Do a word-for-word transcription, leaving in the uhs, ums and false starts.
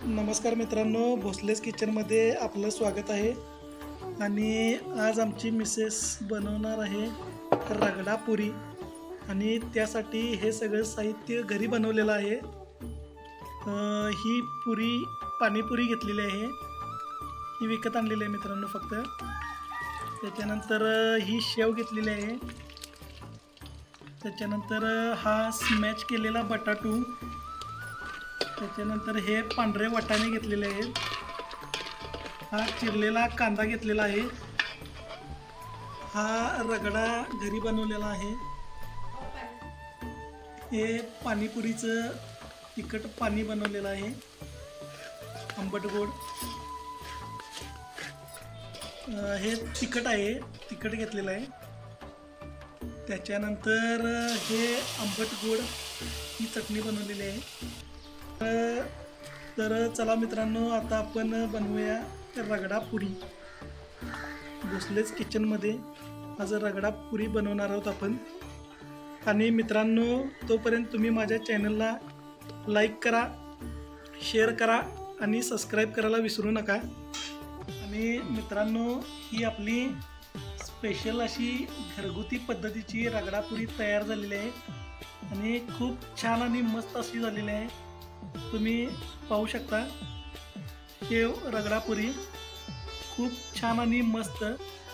नमस्कार मित्रांनो, भोसलेस किचनमध्ये आपलं स्वागत आहे. आणि आज आमची मिसेस बनवणार आहे रगडा पुरी. आणि त्यासाठी हे सगळं साहित्य घरी बनवलेलं आहे. ही पुरी पाणीपुरी घेतलेली आहे, ही विकत आणलेली आहे मित्रांनो फक्त. त्याच्यानंतर ही शेव घेतलेली आहे. त्याच्यानंतर हा स्मॅच केलेला बटाटू. त्याच्यानंतर हे पांढरे वाटाणे घेतलेले आहेत. हा चिरलेला कांदा घेतलेला आहे. हा रगडा घरी बनवलेला आहे. हे पाणीपुरीचं तिखट पाणी बनवलेलं आहे, आंबट गोड. हे तिखट आहे, तिखट घेतलेलं आहे. त्याच्यानंतर हे आंबट गोड ही चटणी बनवलेली आहे. तर चला मित्रांनो, आता आपण बनवूया रगडा पुरी. भोसलेस किचनमध्ये आज रगडा पुरी बनवणार आहोत आपण. आणि मित्रांनो, तोपर्यंत तुम्ही माझ्या चॅनलला लाईक करा, शेअर करा आणि सबस्क्राईब करायला विसरू नका. आणि मित्रांनो, ही आपली स्पेशल अशी घरगुती पद्धतीची रगडा पुरी तयार झालेली आहे आणि खूप छान आणि मस्त अशी झालेली आहे. तुम्ही पाहू शकता, हे रगडा पुरी खूप छान आणि मस्त